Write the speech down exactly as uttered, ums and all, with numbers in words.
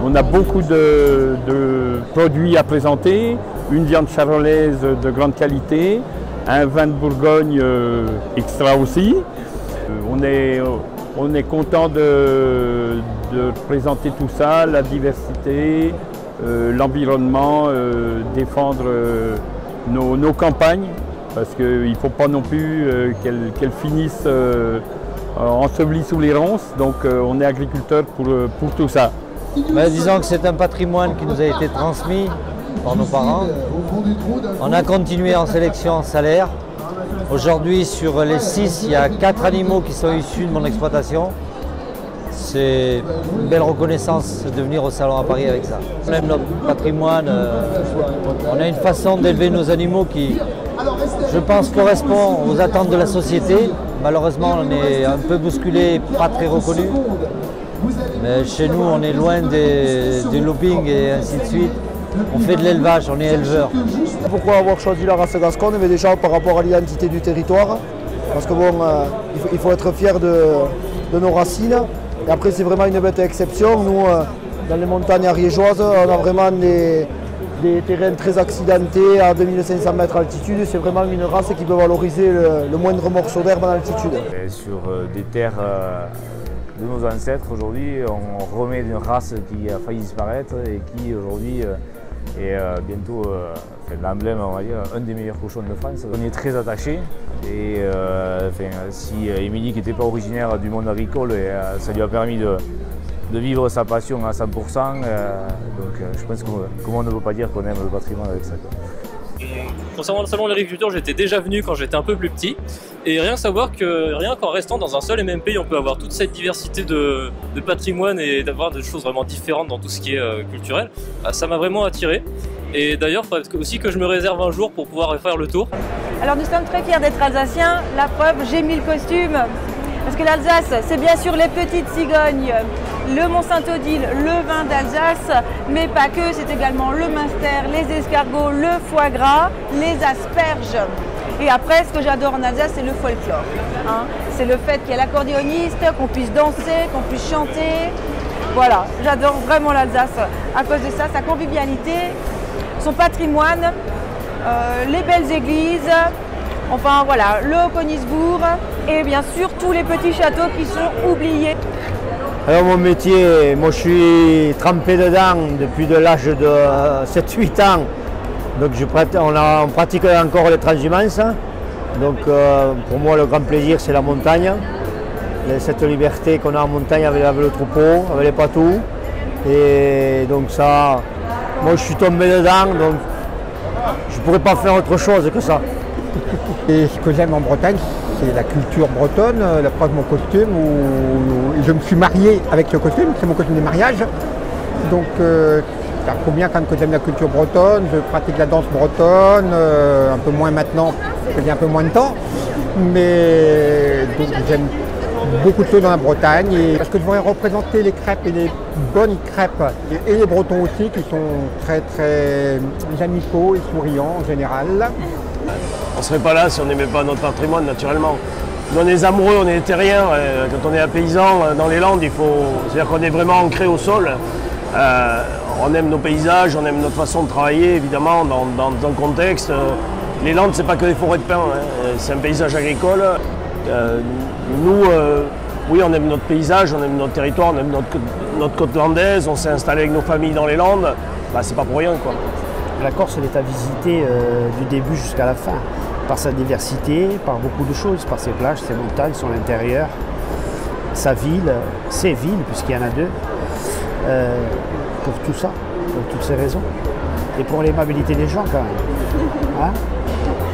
On a beaucoup de, de produits à présenter, une viande charolaise de grande qualité, un vin de Bourgogne euh, extra aussi. Euh, on est, on est content de, de présenter tout ça, la diversité, euh, l'environnement, euh, défendre euh, nos, nos campagnes, parce qu'il ne faut pas non plus euh, qu'elles qu'elles finissent euh, ensevelies sous les ronces. Donc euh, on est agriculteur pour, pour tout ça. Ben, disons que c'est un patrimoine qui nous a été transmis par nos parents. On a continué en sélection salaire. Aujourd'hui, sur les six, il y a quatre animaux qui sont issus de mon exploitation. C'est une belle reconnaissance de venir au salon à Paris avec ça. On aime notre patrimoine. Euh, on a une façon d'élever nos animaux qui, je pense, correspond aux attentes de la société. Malheureusement, on est un peu bousculé, pas très reconnu. Mais chez nous, on est loin des, du lobbying et ainsi de suite. On fait de l'élevage, on est éleveur. Pourquoi avoir choisi la race gasconne? Mais déjà par rapport à l'identité du territoire. Parce que bon, euh, il, faut, il faut être fier de, de nos racines. Et après, c'est vraiment une bête exception. Nous, euh, dans les montagnes ariégeoises, on a vraiment des, des terrains très accidentés à deux mille cinq cents mètres d'altitude. C'est vraiment une race qui peut valoriser le, le moindre morceau d'herbe en altitude. Et sur euh, des terres euh, de nos ancêtres, aujourd'hui, on remet une race qui a failli disparaître et qui aujourd'hui euh, est euh, bientôt euh, l'emblème, on va dire, un des meilleurs cochons de France. On y est très attachés. Et euh, enfin, si Émilie, qui n'était pas originaire du monde agricole, et, euh, ça lui a permis de, de vivre sa passion à cent pour cent. Euh, donc euh, je pense que comment on ne peut pas dire qu'on aime le patrimoine avec ça, quoi. Concernant le salon de l'agriculture, j'étais déjà venu quand j'étais un peu plus petit. Et rien savoir que rien qu'en restant dans un seul et même pays, on peut avoir toute cette diversité de, de patrimoine et d'avoir des choses vraiment différentes dans tout ce qui est euh, culturel. Ça m'a vraiment attiré. Et d'ailleurs, il faudrait aussi que je me réserve un jour pour pouvoir faire le tour. Alors nous sommes très fiers d'être alsaciens. La preuve, j'ai mis le costume. Parce que l'Alsace, c'est bien sûr les petites cigognes, le Mont-Saint-Odile, le vin d'Alsace, mais pas que, c'est également le Münster, les escargots, le foie gras, les asperges. Et après, ce que j'adore en Alsace, c'est le folklore. Hein. C'est le fait qu'il y ait l'accordéoniste, qu'on puisse danser, qu'on puisse chanter. Voilà, j'adore vraiment l'Alsace à cause de ça, sa convivialité, son patrimoine, euh, les belles églises, enfin voilà, le Haut-Königsbourg et bien sûr tous les petits châteaux qui sont oubliés. Alors mon métier, moi je suis trempé dedans depuis de l'âge de sept huit ans. Donc je pratique, on, a, on pratique encore les transhumances. Donc euh, pour moi le grand plaisir c'est la montagne. Cette liberté qu'on a en montagne avec, avec le troupeau, avec les patous. Et donc ça, moi je suis tombé dedans, donc je ne pourrais pas faire autre chose que ça. Et ce que j'aime en Bretagne, c'est la culture bretonne, la preuve de mon costume, où je me suis marié avec ce costume, c'est mon costume de mariage. Donc euh, ça prouve bien quand j'aime la culture bretonne, je pratique la danse bretonne, euh, un peu moins maintenant, parce qu'il y a un peu moins de temps. Mais donc j'aime beaucoup de choses dans la Bretagne, et parce que je voudrais représenter les crêpes et les bonnes crêpes, et les Bretons aussi qui sont très très amicaux et souriants en général. On ne serait pas là si on n'aimait pas notre patrimoine, naturellement. Nous, on est amoureux, on est terriens. Quand on est un paysan dans les Landes, il faut, c'est-à-dire qu'on est vraiment ancré au sol. Euh, on aime nos paysages, on aime notre façon de travailler, évidemment, dans, dans, dans le contexte. Les Landes, c'est pas que des forêts de pins, hein. C'est un paysage agricole. Euh, nous, euh, oui, on aime notre paysage, on aime notre territoire, on aime notre, notre côte landaise, on s'est installé avec nos familles dans les Landes. Bah, c'est pas pour rien, quoi. La Corse, elle est à visiter euh, du début jusqu'à la fin, par sa diversité, par beaucoup de choses, par ses plages, ses montagnes, son intérieur, sa ville, ses villes, puisqu'il y en a deux, euh, pour tout ça, pour toutes ces raisons, et pour l'aimabilité des gens quand même. Hein?